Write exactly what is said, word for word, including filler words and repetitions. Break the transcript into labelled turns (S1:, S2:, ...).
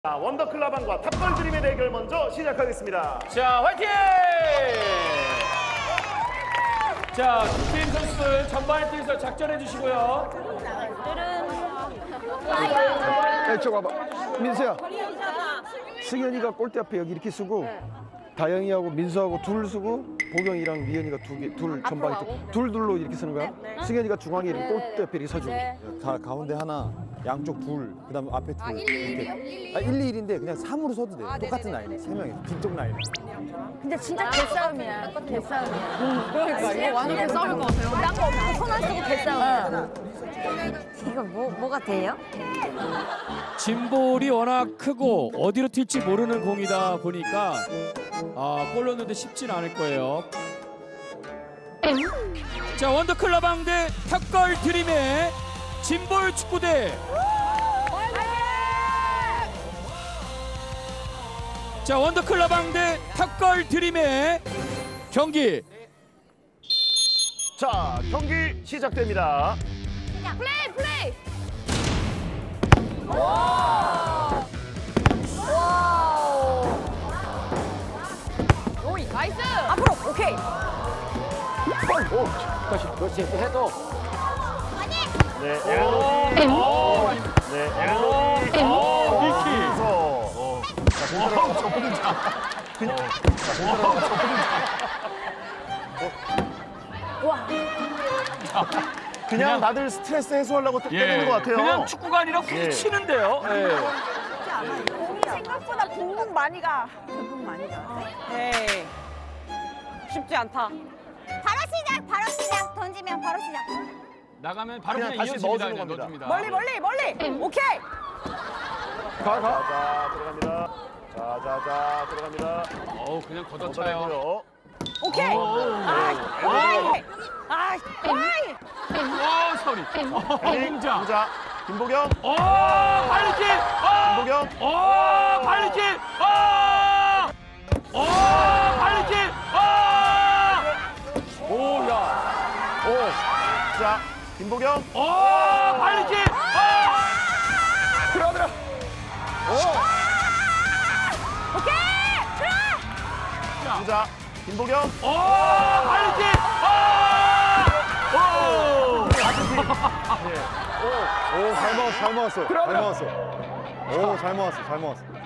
S1: 자, 원더클라방과 탑걸 드림의 대결 먼저 시작하겠습니다.
S2: 자, 화이팅! 자, 두 팀 선수들 전반에 뛰어서 작전해 주시고요.
S3: 야, 이쪽 와봐. 민수야. 승현이가 골대 앞에 여기 이렇게 쓰고 다영이하고 민수하고 둘 쓰고 보경이랑 미연이가 두 개, 둘 전방에 둘 둘로 이렇게 쓰는 거야. 승현이가 중앙에 이렇게 골대 앞에 이렇게 서주고.
S4: 가, 가운데 하나, 양쪽 둘, 그다음 앞에 둘. 이렇게. 아, 일, 이, 일인데 그냥 삼으로 서도 돼. 똑같은 라인에 세 명이 빈쪽 라인에.
S5: 근데 진짜 개싸움이야. 개싸움이야.
S6: 그러니까 이거 완전 개싸움일 것 같아요.
S5: 딴거 없고 손안 쓰고 개싸움이야. 이거 뭐 뭐가 돼요?
S2: 짐볼이 워낙 크고 어디로 튈지 모르는 공이다 보니까 아, 골 넣는데 쉽진 않을 거예요. 자, 원더클라방 대 탑걸 드림의 짐볼 축구대. 자, 원더클라방 대 탑걸 드림의 경기.
S1: 자, 경기 시작됩니다.
S6: 플레이 플레이. 오이 나이스.
S5: 앞으로 오케이.
S3: 오, 다시 그렇지 해도.
S1: 네, 엘로디. 오, 네, 엘로디. 오,
S2: 미키.
S1: 어. 자, 공사람 저 혼자. 그냥. 자, 공사람 저 혼자.
S5: 와.
S1: 그냥 다들 스트레스 해소하려고 때리는 것 같아요.
S2: 그냥 축구가 아니라 훅
S1: 예.
S2: 치는데요. 예.
S5: 공이 생각보다 붕붕 많이 가. 붕붕 많이 가.
S6: 에이. 쉽지 않다.
S5: 바로 시작. 바로 시작. 던지면 바로 시작.
S2: 나가면 바로
S1: 그냥
S2: 그냥,
S1: 다시
S2: 이어집니다.
S1: 넣어주는
S2: 그냥
S1: 겁니다.
S2: 넣어줍니다.
S5: 멀리 멀리 멀리. 오케이.
S3: 가 가.
S1: 자, 들어갑니다. 자, 자, 자, 들어갑니다.
S2: 어우, 그냥 걷어차요.
S1: 걷어내고요.
S5: 오케이. 아, 아이. 아, 아이.
S2: 와, 서리. 어, 공자.
S1: 공자. 김보경.
S2: 오, 발리킥. 어,
S1: 김보경.
S2: 오, 발리킥. 어, 오, 발리킥. 어,
S1: 오, 야. 오. 자, 김보경.
S2: 오, 발리킥. 어,
S3: 들어 들어.
S1: 공자. 김보경.
S2: 오, 발리킥. 어, 오.
S4: 오, 잘 먹었어, 잘 먹었어. 잘 먹었어. 오, 잘 먹었어, 잘 먹었어.